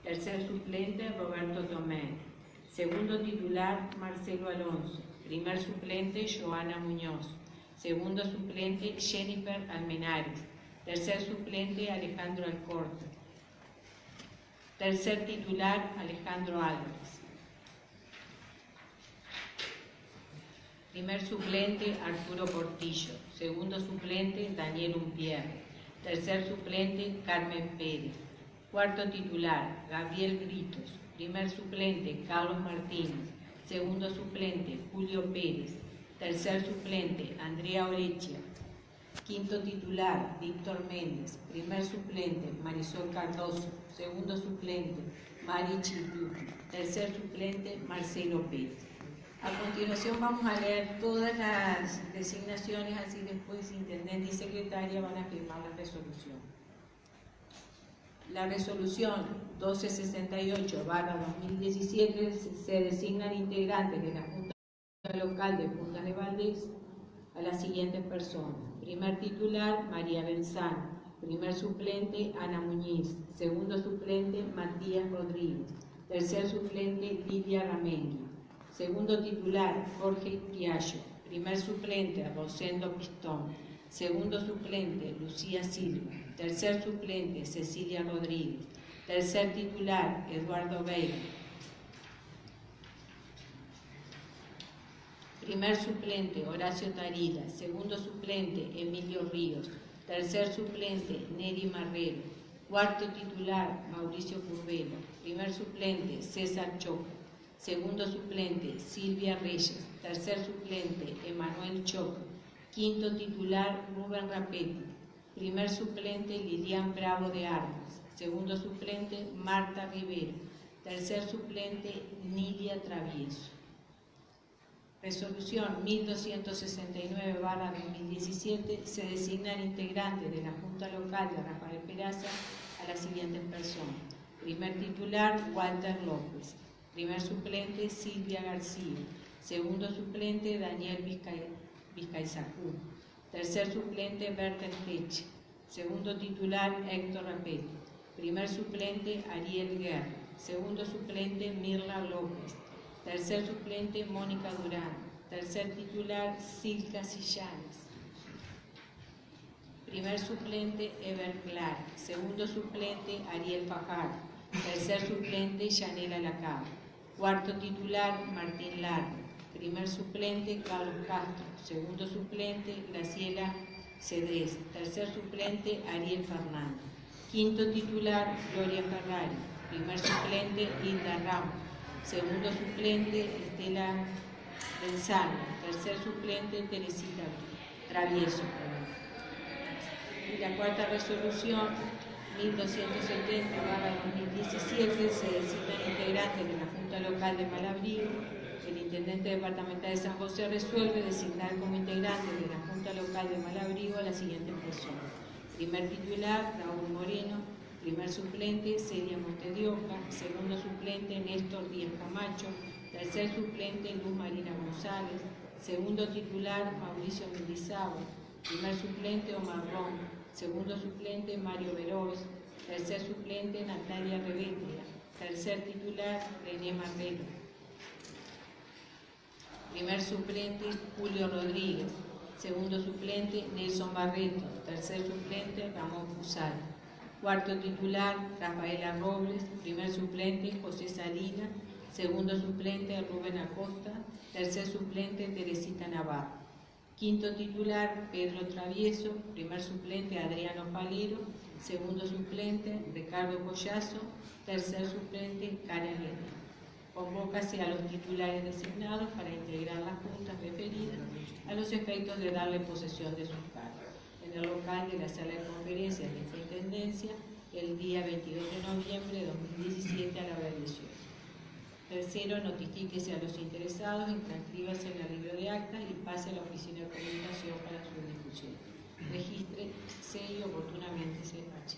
Tercer suplente, Roberto Tomé. Segundo titular, Marcelo Alonso. Primer suplente, Joana Muñoz. Segundo suplente, Jennifer Almenares. Tercer suplente, Alejandro Alcorta. Tercer titular, Alejandro Álvarez. Primer suplente, Arturo Portillo. Segundo suplente, Daniel Umpierre. Tercer suplente, Carmen Pérez. Cuarto titular, Gabriel Britos. Primer suplente, Carlos Martínez. Segundo suplente, Julio Pérez. Tercer suplente, Andrea Orechia. Quinto titular, Víctor Méndez. Primer suplente, Marisol Cardoso. Segundo suplente, Mari Chilbuti. Tercer suplente, Marcelo Pérez. A continuación vamos a leer todas las designaciones, así después intendente y secretaria van a firmar la resolución. La resolución 1268/2017 se designan integrantes de la Junta Local de Punta de Valdés a las siguientes personas. Primer titular, María Benzano. Primer suplente, Ana Muñiz. Segundo suplente, Matías Rodríguez. Tercer suplente, Lidia Ramengui. Segundo titular, Jorge Piallo. Primer suplente, Rosendo Pistón. Segundo suplente, Lucía Silva. Tercer suplente, Cecilia Rodríguez. Tercer titular, Eduardo Veiga. Primer suplente, Horacio Tarida. Segundo suplente, Emilio Ríos. Tercer suplente, Neri Marrero. Cuarto titular, Mauricio Curvelo. Primer suplente, César Choca. Segundo suplente, Silvia Reyes. Tercer suplente, Emanuel Choca. Quinto titular, Rubén Rapetti. Primer suplente, Lilian Bravo de Armas. Segundo suplente, Marta Rivero. Tercer suplente, Nidia Travieso. Resolución 1269/2017 se designan integrantes de la Junta Local de Rafael Peraza a las siguientes personas. Primer titular, Walter López. Primer suplente, Silvia García. Segundo suplente, Daniel Vizcaizacú. Tercer suplente, Bertel Teche. Segundo titular, Héctor Rapetti. Primer suplente, Ariel Guerra. Segundo suplente, Mirla López. Tercer suplente, Mónica Durán. Tercer titular, Silka Sillanes. Primer suplente, Eber Clark. Segundo suplente, Ariel Fajardo. Tercer suplente, Yanela Lacaba. Cuarto titular, Martín Largo. Primer suplente, Carlos Castro. Segundo suplente, Graciela Cedrés. Tercer suplente, Ariel Fernández. Quinto titular, Gloria Ferrari. Primer suplente, Hilda Ramos. Segundo suplente, Estela Benzano. Tercer suplente, Teresita Travieso. Y la cuarta resolución 1270/2017 se designan integrantes de la Junta Local de Malabrigo. El intendente departamental de San José resuelve designar como integrantes de la Junta Local de Malabrigo a las siguientes personas. Primer titular, Raúl Moreno. Primer suplente, Celia Montedioca. Segundo suplente, Néstor Díaz Camacho. Tercer suplente, Luz Marina González. Segundo titular, Mauricio Mendizábal. Primer suplente, Omar Ron. Segundo suplente, Mario Veroz. Tercer suplente, Natalia Revetria. Tercer titular, René Marrero. Primer suplente, Julio Rodríguez. Segundo suplente, Nelson Barreto. Tercer suplente, Ramón Fusal. Cuarto titular, Rafaela Robles. Primer suplente, José Salina. Segundo suplente, Rubén Acosta. Tercer suplente, Teresita Navarro. Quinto titular, Pedro Travieso. Primer suplente, Adriano Palero. Segundo suplente, Ricardo Collazo. Tercer suplente, Karen Lena. Convócase a los titulares designados para integrar las juntas referidas a los efectos de darle posesión de sus cargos en el local de la sala de conferencias de esta intendencia el día 22 de noviembre de 2017 a la hora 18. Tercero, notifíquese a los interesados, inscríbase en el libro de actas y pase a la oficina de comunicación para su difusión. Regístrese y oportunamente se despache.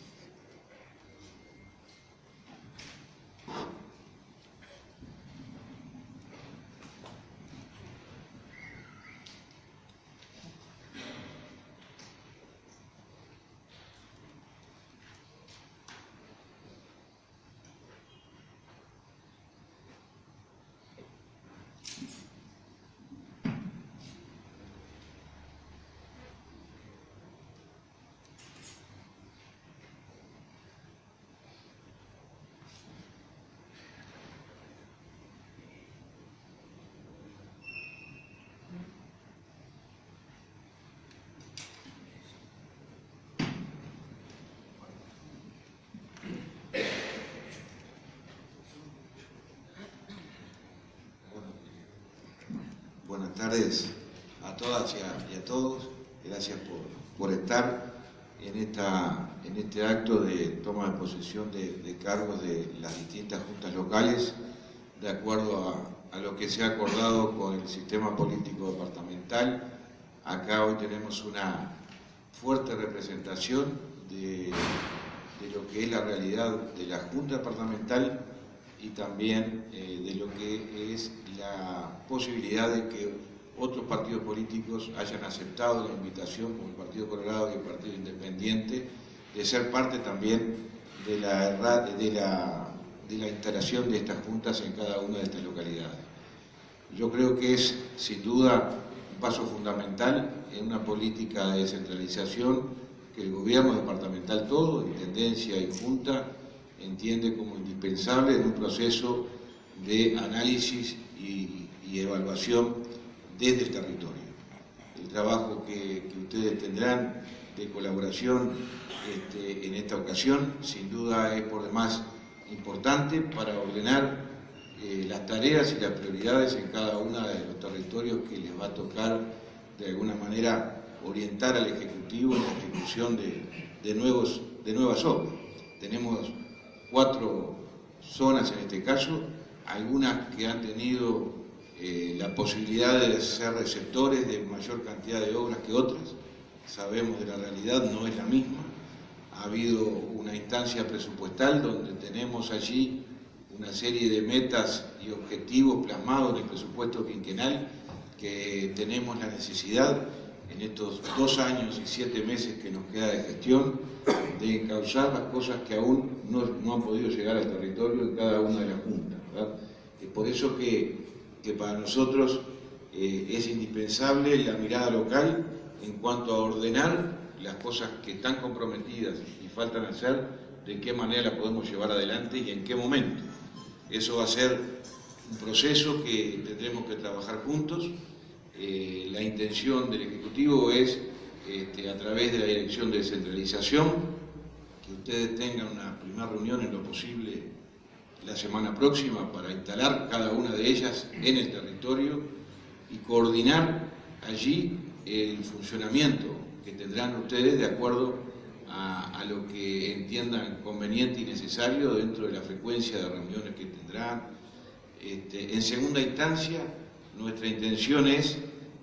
buenas tardes a todas y a todos. Gracias por estar en este acto de toma de posesión de cargos de las distintas juntas locales, de acuerdo a lo que se ha acordado con el sistema político departamental. Acá hoy tenemos una fuerte representación de lo que es la realidad de la Junta Departamental y también de lo que es la posibilidad de que otros partidos políticos hayan aceptado la invitación, como el Partido Colorado y el Partido Independiente, de ser parte también de la instalación de estas juntas en cada una de estas localidades. Yo creo que es, sin duda, un paso fundamental en una política de descentralización que el gobierno departamental todo, intendencia y junta, entiende como indispensable en un proceso de análisis y evaluación desde el territorio. El trabajo que ustedes tendrán de colaboración en esta ocasión, sin duda es por demás importante para ordenar las tareas y las prioridades en cada uno de los territorios que les va a tocar de alguna manera orientar al Ejecutivo en la ejecución de nuevas obras. Tenemos 4 zonas en este caso, algunas que han tenido la posibilidad de ser receptores de mayor cantidad de obras que otras. Sabemos de la realidad, no es la misma. Ha habido una instancia presupuestal donde tenemos allí una serie de metas y objetivos plasmados en el presupuesto quinquenal que tenemos la necesidad en estos 2 años y 7 meses que nos queda de gestión de encauzar las cosas que aún no han podido llegar al territorio en cada una de las juntas, ¿verdad? Es por eso que para nosotros es indispensable la mirada local en cuanto a ordenar las cosas que están comprometidas y faltan hacer, de qué manera las podemos llevar adelante y en qué momento. Eso va a ser un proceso que tendremos que trabajar juntos. La intención del Ejecutivo es, a través de la Dirección de Descentralización, que ustedes tengan una primera reunión en lo posible la semana próxima para instalar cada una de ellas en el territorio y coordinar allí el funcionamiento que tendrán ustedes de acuerdo a lo que entiendan conveniente y necesario dentro de la frecuencia de reuniones que tendrán. En segunda instancia, nuestra intención es,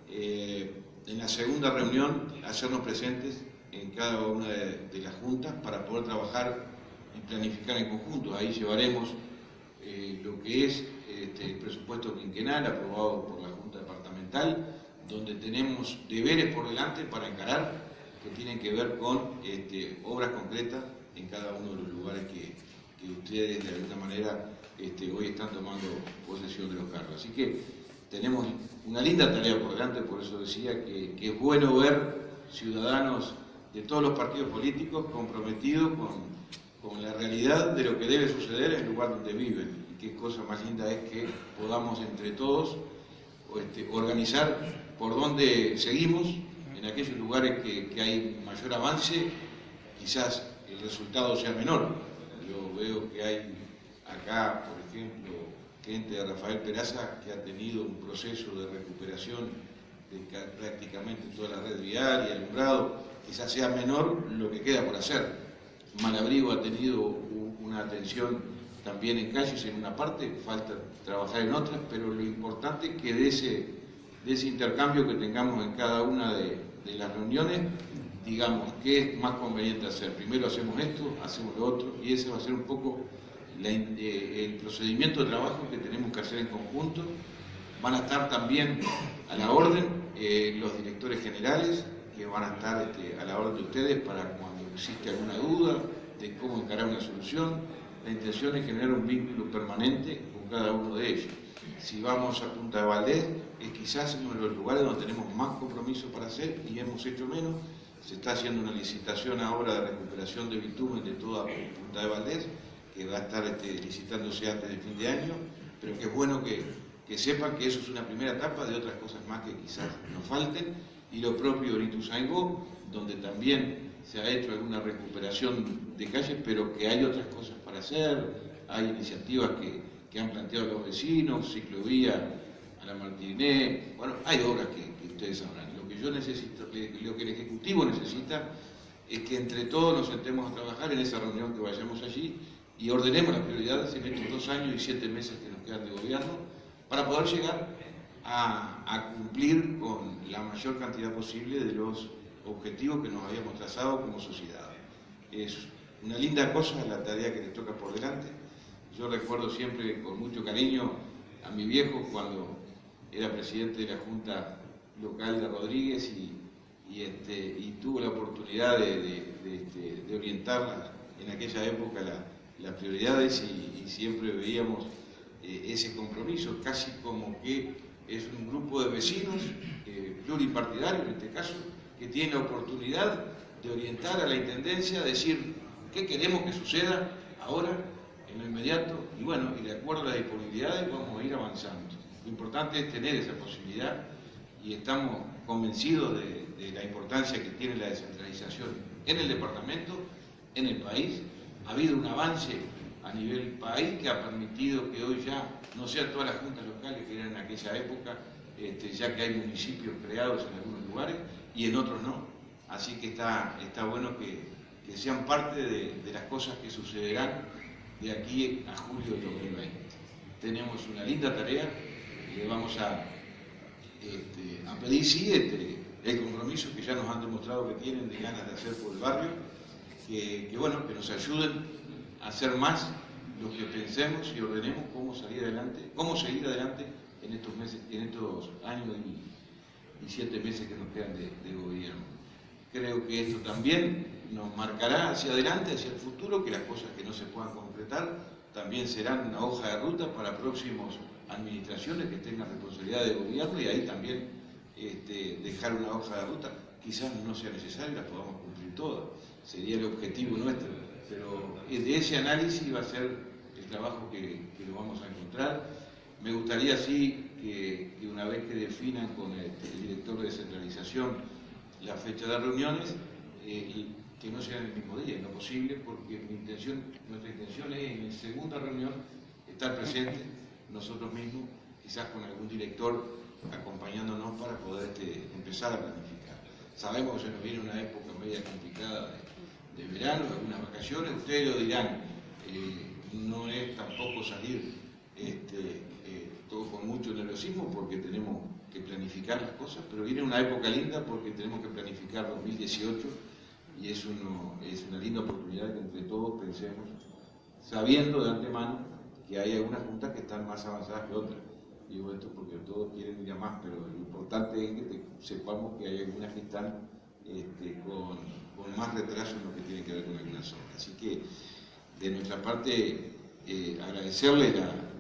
en la segunda reunión, hacernos presentes en cada una de las juntas para poder trabajar y planificar en conjunto. Ahí llevaremos lo que es el presupuesto quinquenal aprobado por la Junta Departamental, donde tenemos deberes por delante para encarar que tienen que ver con obras concretas en cada uno de los lugares que ustedes de alguna manera hoy están tomando posesión de los cargos. Así que tenemos una linda tarea por delante, por eso decía que es bueno ver ciudadanos de todos los partidos políticos comprometidos con la realidad de lo que debe suceder en el lugar donde viven. Y qué cosa más linda es que podamos entre todos organizar por dónde seguimos en aquellos lugares que hay mayor avance, quizás el resultado sea menor. Yo veo que hay acá, por ejemplo, gente de Rafael Peraza que ha tenido un proceso de recuperación de prácticamente toda la red vial y alumbrado, quizás sea menor lo que queda por hacer. Malabrigo ha tenido una atención también en calles en una parte, falta trabajar en otras, pero lo importante es que de ese intercambio que tengamos en cada una de las reuniones, digamos, ¿qué es más conveniente hacer? Primero hacemos esto, hacemos lo otro, y ese va a ser un poco el procedimiento de trabajo que tenemos que hacer en conjunto. Van a estar también a la orden los directores generales, que van a estar a la orden de ustedes para cuando existe alguna duda de cómo encarar una solución. La intención es generar un vínculo permanente con cada uno de ellos. Si vamos a Punta de Valdés, es quizás uno de los lugares donde tenemos más compromiso para hacer y hemos hecho menos. Se está haciendo una licitación ahora de recuperación de bitumen de toda Punta de Valdés, que va a estar licitándose antes del fin de año, pero que es bueno que sepan que eso es una primera etapa de otras cosas más que quizás nos falten, y lo propio en Ituzaingó, donde también se ha hecho alguna recuperación de calles, pero que hay otras cosas para hacer, hay iniciativas que han planteado los vecinos, ciclovía a la Martínez, bueno, hay obras que ustedes sabrán. Lo que yo necesito, lo que el Ejecutivo necesita es que entre todos nos sentemos a trabajar en esa reunión que vayamos allí y ordenemos las prioridades en estos 2 años y 7 meses que nos quedan de gobierno para poder llegar a cumplir con la mayor cantidad posible de los objetivos que nos habíamos trazado como sociedad. Es una linda cosa la tarea que les toca por delante. Yo recuerdo siempre con mucho cariño a mi viejo cuando era presidente de la Junta Local de Rodríguez y tuvo la oportunidad de orientar en aquella época las prioridades y siempre veíamos ese compromiso, casi como que es un grupo de vecinos pluripartidarios en este caso, que tiene la oportunidad de orientar a la Intendencia, a decir qué queremos que suceda ahora, en lo inmediato, y bueno, y de acuerdo a las disponibilidades vamos a ir avanzando. Lo importante es tener esa posibilidad y estamos convencidos de la importancia que tiene la descentralización en el departamento, en el país. Ha habido un avance a nivel país que ha permitido que hoy ya no sean todas las juntas locales que eran en aquella época, ya que hay municipios creados en algunos lugares y en otros no. Así que está bueno que sean parte de las cosas que sucederán de aquí a julio de 2020. Tenemos una linda tarea, le vamos a pedir sí el compromiso que ya nos han demostrado que tienen de ganas de hacer por el barrio, que bueno, que nos ayuden a hacer más lo que pensemos y ordenemos cómo seguir adelante en estos meses, en estos años y 7 meses que nos quedan de gobierno. Creo que esto también nos marcará hacia adelante, hacia el futuro, que las cosas que no se puedan concretar también serán una hoja de ruta para próximas administraciones que tengan responsabilidad de gobierno y ahí también dejar una hoja de ruta. Quizás no sea necesario y las podamos cumplir todas, sería el objetivo nuestro, pero de ese análisis va a ser el trabajo que lo vamos a encontrar. Me gustaría sí que una vez que definan con el director de descentralización la fecha de reuniones, que no sea en el mismo día, en lo posible, porque nuestra intención es en la segunda reunión estar presentes nosotros mismos, quizás con algún director acompañándonos para poder empezar a planificar. Sabemos que se nos viene una época media complicada de verano, algunas vacaciones, ustedes lo dirán, no es tampoco salir todo con mucho nerviosismo porque tenemos que planificar las cosas, pero viene una época linda porque tenemos que planificar 2018 y es una linda oportunidad que entre todos pensemos, sabiendo de antemano que hay algunas juntas que están más avanzadas que otras. Digo esto porque todos quieren ir a más, pero lo importante es que sepamos que hay algunas que están con más retraso en lo que tiene que ver con algunas obras. Así que de nuestra parte agradecerle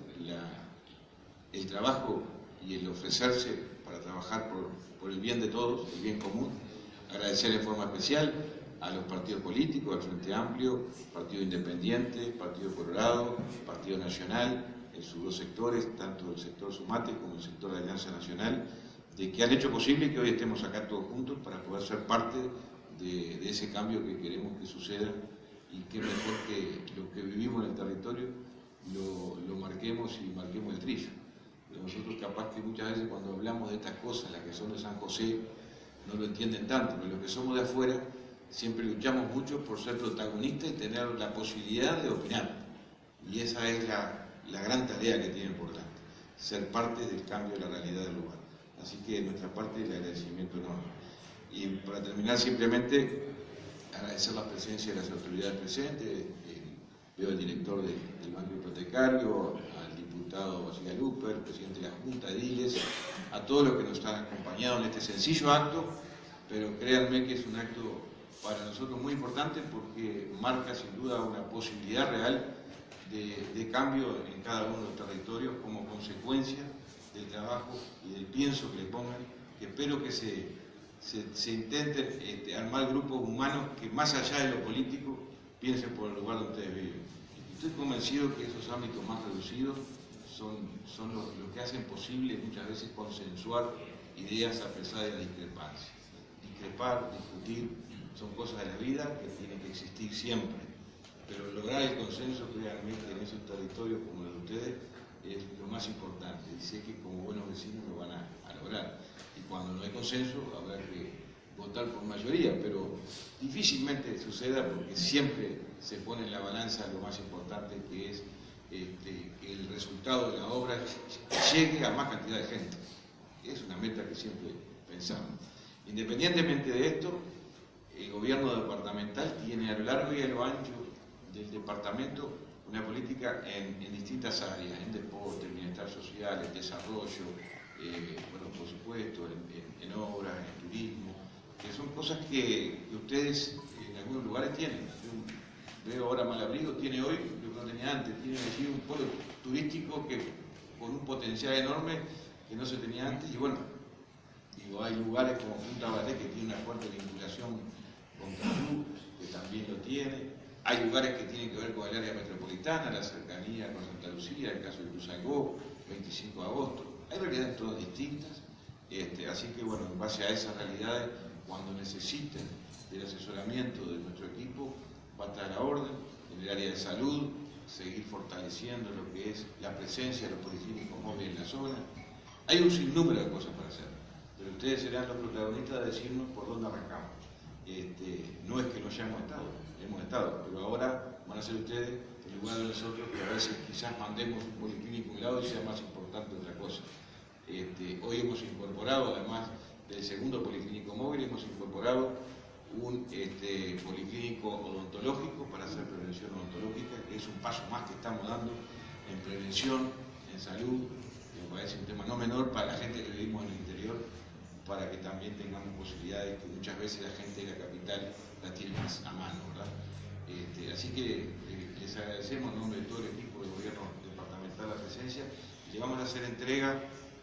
el trabajo y el ofrecerse para trabajar por el bien de todos, el bien común. Agradecer en forma especial a los partidos políticos, al Frente Amplio, Partido Independiente, Partido Colorado, Partido Nacional, en sus 2 sectores, tanto el sector Sumate como el sector de Alianza Nacional, de que han hecho posible que hoy estemos acá todos juntos para poder ser parte de ese cambio que queremos que suceda y que mejor que lo que vivimos en el territorio lo marquemos y marquemos el trillo. Nosotros capaz que muchas veces cuando hablamos de estas cosas, las que son de San José, no lo entienden tanto, pero los que somos de afuera siempre luchamos mucho por ser protagonistas y tener la posibilidad de opinar. Y esa es la gran tarea que tienen por delante, ser parte del cambio de la realidad del lugar. Así que de nuestra parte el agradecimiento enorme. Y para terminar simplemente agradecer la presencia de las autoridades presentes, veo al director del Banco Hipotecario, al diputado Basile Luper, el presidente de la Junta de Ediles, a todos los que nos han acompañado en este sencillo acto, pero créanme que es un acto para nosotros muy importante porque marca sin duda una posibilidad real de cambio en cada uno de los territorios como consecuencia del trabajo y del pienso que le pongan, que espero que se intenten armar grupos humanos que más allá de lo político piensen por el lugar donde ustedes viven. Estoy convencido que esos ámbitos más reducidos son los que hacen posible muchas veces consensuar ideas a pesar de la discrepancia. Discrepar, discutir, son cosas de la vida que tienen que existir siempre, pero lograr el consenso, créanme, en esos territorios como los de ustedes es lo más importante, y sé que como buenos vecinos lo van a lograr. Y cuando no hay consenso habrá que votar por mayoría, pero difícilmente suceda porque siempre se pone en la balanza lo más importante, que es que el resultado de la obra llegue a más cantidad de gente. Es una meta que siempre pensamos. Independientemente de esto, el gobierno departamental tiene a lo largo y a lo ancho del departamento una política en distintas áreas, en deporte, en bienestar social, en desarrollo, bueno, por supuesto, en obras, en turismo, que son cosas que ustedes en algunos lugares tienen. Yo veo ahora Malabrigo, tiene hoy lo que no tenía antes, tiene allí un polo turístico que con un potencial enorme que no se tenía antes, y bueno, digo, hay lugares como Punta Baté que tiene una fuerte vinculación con Cayú, que también lo tiene. Hay lugares que tienen que ver con el área metropolitana, la cercanía con Santa Lucía, el caso de Ituzaingó, 25 de agosto. Hay realidades todas distintas, así que bueno, en base a esas realidades, cuando necesiten del asesoramiento de nuestro equipo, va a estar a la orden. En el área de salud, seguir fortaleciendo lo que es la presencia de los policlínicos móviles en la zona. Hay un sinnúmero de cosas para hacer, pero ustedes serán los protagonistas de decirnos por dónde arrancamos. No es que no hayamos estado, hemos estado, pero ahora van a ser ustedes en lugar de nosotros, que a veces quizás mandemos un policlínico a un lado y sea más importante otra cosa. Hoy hemos incorporado, además del segundo policlínico móvil, hemos incorporado un policlínico odontológico para hacer prevención odontológica, que es un paso más que estamos dando en prevención, en salud, que me parece un tema no menor para la gente que vivimos en el interior, para que también tengamos posibilidades que muchas veces la gente de la capital la tiene más a mano, ¿verdad? Así que les agradecemos en nombre de todo el equipo de gobierno departamental la presencia, y le vamos a hacer entrega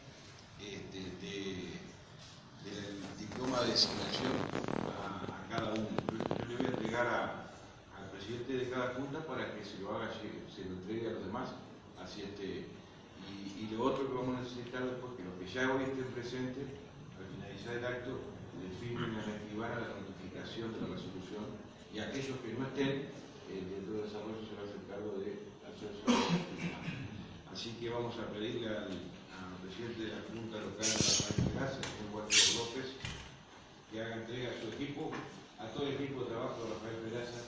del diploma de designación a cada uno. Yo le voy a entregar al presidente de cada junta para que se lo haga, se lo entregue a los demás, así y lo otro que vamos a necesitar después, que los que ya hoy estén presentes, al finalizar el acto, le firmen y reactivar a la notificación de la resolución, y aquellos que no estén dentro del desarrollo se va a hacer cargo de hacer su Así que vamos a pedirle al presidente de la Junta Local de Rafael Peraza, el señor Walter López, que haga entrega a su equipo, a todo el equipo de trabajo de Rafael Peraza.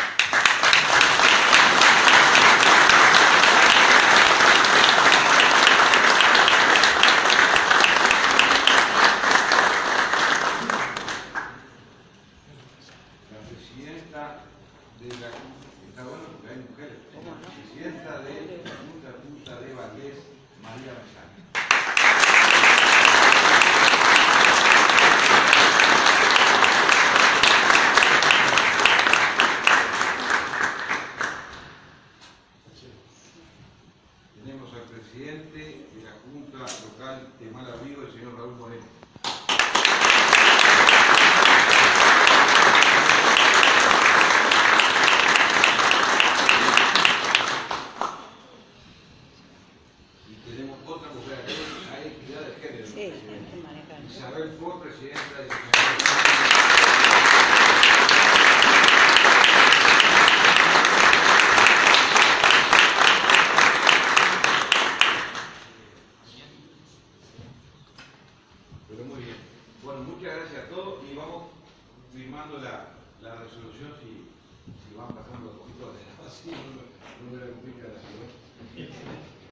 De la está bueno porque hay mujeres. Presidenta de la Junta Punta de Valdés, María Machado. Tenemos al presidente de la Junta Local de Malabrigo, el señor Raúl Moreno. Isabel Ford, presidenta de la Pero muy bien. Bueno, muchas gracias a todos y vamos firmando la resolución si van pasando un poquito de así, no me la complica la ciudad.